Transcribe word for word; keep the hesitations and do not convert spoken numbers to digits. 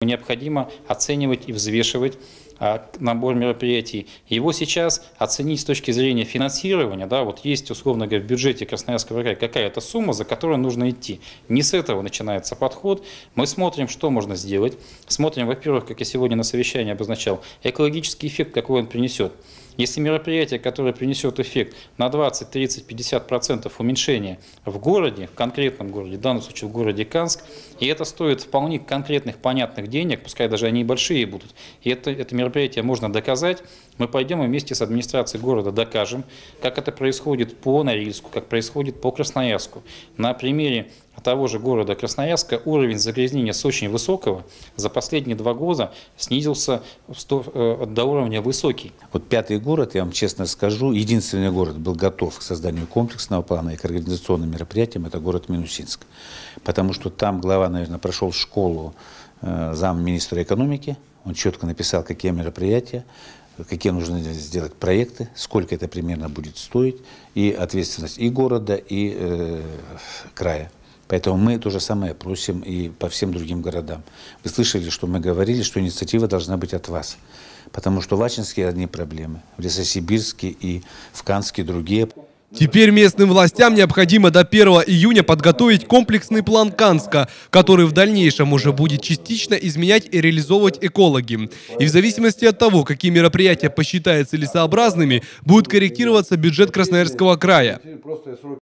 Необходимо оценивать и взвешивать а, набор мероприятий. Его сейчас оценить с точки зрения финансирования, да, вот есть, условно говоря, в бюджете Красноярского края какая-то сумма, за которую нужно идти. Не с этого начинается подход. Мы смотрим, что можно сделать. Смотрим, во-первых, как я сегодня на совещании обозначал, экологический эффект, какой он принесет. Если мероприятие, которое принесет эффект на двадцать, тридцать, пятьдесят процентов уменьшения в городе, в конкретном городе, в данном случае в городе Канск, и это стоит вполне конкретных, понятных денег, пускай даже они и большие будут, и это, это мероприятие можно доказать, мы пойдем и вместе с администрацией города докажем, как это происходит по Норильску, как происходит по Красноярску. На примере того же города Красноярска уровень загрязнения с очень высокого за последние два года снизился до уровня высокий. Вот пятый город, я вам честно скажу, единственный город был готов к созданию комплексного плана и к организационным мероприятиям, это город Минусинск. Потому что там глава, наверное, прошел школу э, замминистра экономики, он четко написал, какие мероприятия, какие нужно сделать проекты, сколько это примерно будет стоить, и ответственность и города, и э, края. Поэтому мы то же самое просим и по всем другим городам. Вы слышали, что мы говорили, что инициатива должна быть от вас. Потому что в Ачинске одни проблемы, в Лесосибирске и в Канске другие. Теперь местным властям необходимо до первого июня подготовить комплексный план Канска, который в дальнейшем уже будет частично изменять и реализовывать экологи. И в зависимости от того, какие мероприятия посчитают целесообразными, будет корректироваться бюджет Красноярского края.